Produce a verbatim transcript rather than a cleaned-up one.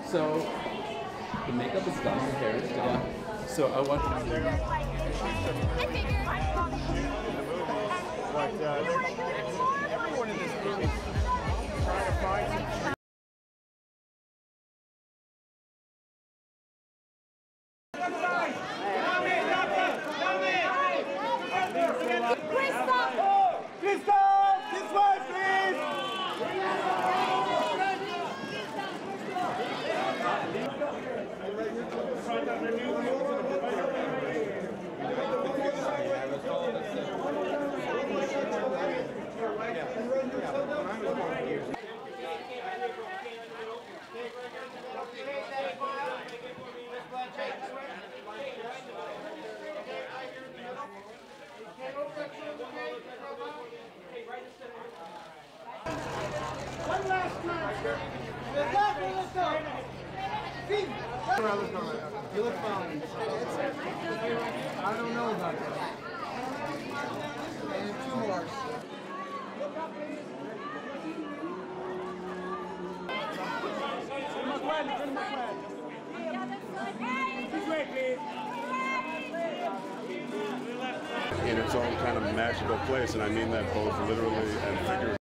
So the makeup is done, the hair is done. So I want to. But uh, everyone in this movie is trying to find some. Christoph! Christoph! This way, please! One last time, sir. Let's go, let's go. You look fine. I don't know about that. And two more. In its own kind of magical place, and I mean that both literally and figuratively.